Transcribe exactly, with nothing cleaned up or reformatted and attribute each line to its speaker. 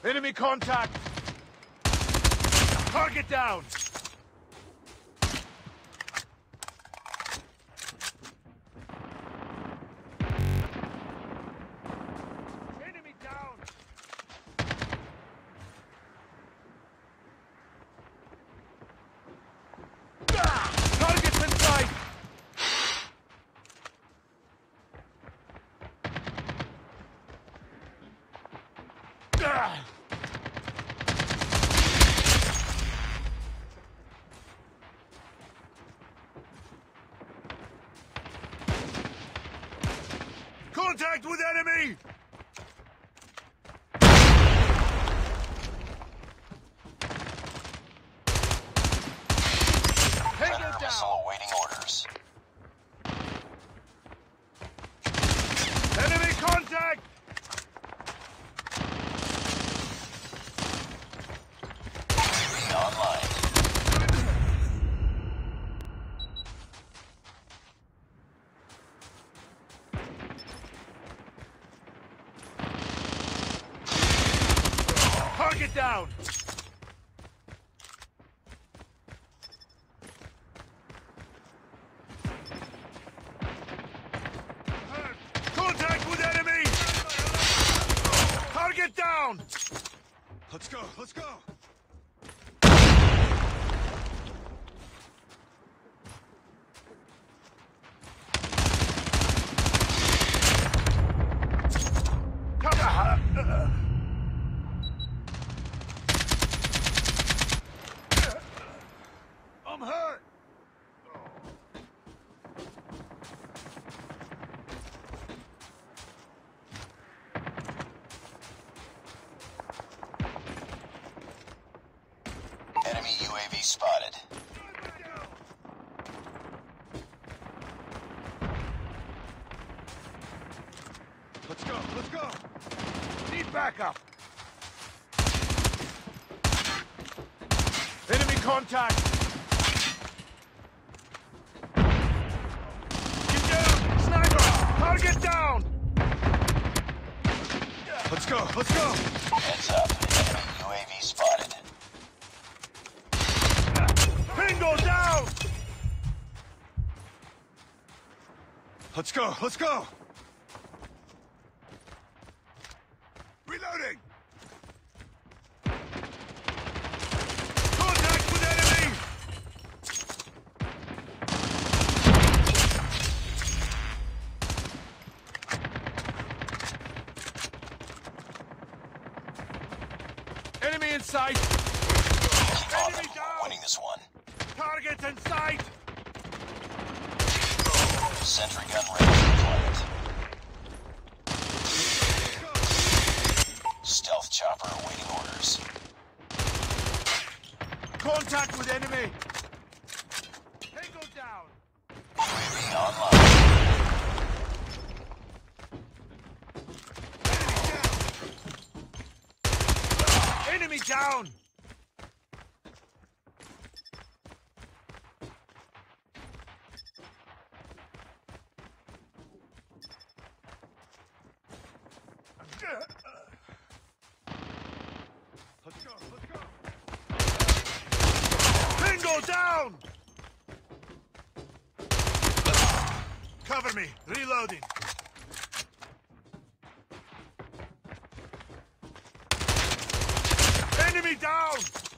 Speaker 1: Enemy contact! Target down! Enemy down! Target's in sight! Contact with enemy!
Speaker 2: Predator missile awaiting orders.
Speaker 1: Enemy contact!
Speaker 2: U A V online.
Speaker 1: Target down! Contact with enemy! Target down! Let's go, let's go! Come I'm hurt!
Speaker 2: Enemy U A V spotted.
Speaker 1: Let's go, let's go! Need backup! Enemy contact! Get down! Sniper! Target down! Let's go, let's go!
Speaker 2: Heads up. Enemy U A V spotted.
Speaker 1: Bingo down! Let's go, let's go! Reloading! Contact with enemy! Enemy in sight!
Speaker 2: Keep on them.
Speaker 1: Enemy down!
Speaker 2: We're winning this one.
Speaker 1: Target in sight!
Speaker 2: Sentry gun ready for deployment. Stealth chopper awaiting orders.
Speaker 1: Contact with enemy! Tango down!
Speaker 2: U A V online.
Speaker 1: Enemy down! Let's go, let's go! Bingo down! Cover me, reloading. Enemy down!